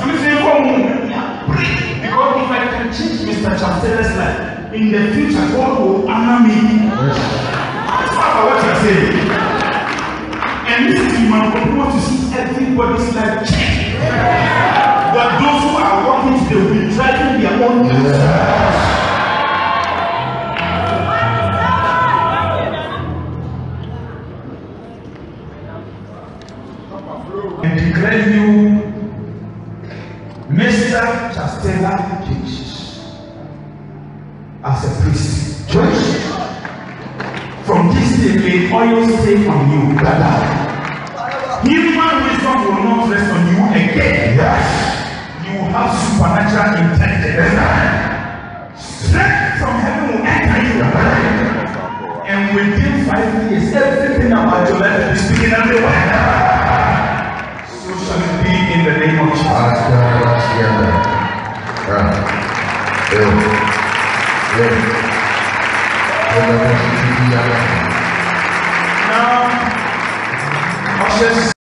Because if I can change Mr. Chancellor's life, in the future, God will honor me. That's not what you're saying. And this is man, we want to see everybody's life change. But those who are walking, they will be driving their own lives. And declare you Mr. Chancellor Jesus as a priest. Church, from this day, may oil stay on you, brother. Human wisdom will not rest on you again. Yes. You will have supernatural intelligence. Strength from heaven will enter you. And within 5 years, everything about your life will be speaking everywhere. So shall it be in the name of Jesus. Now, ushers,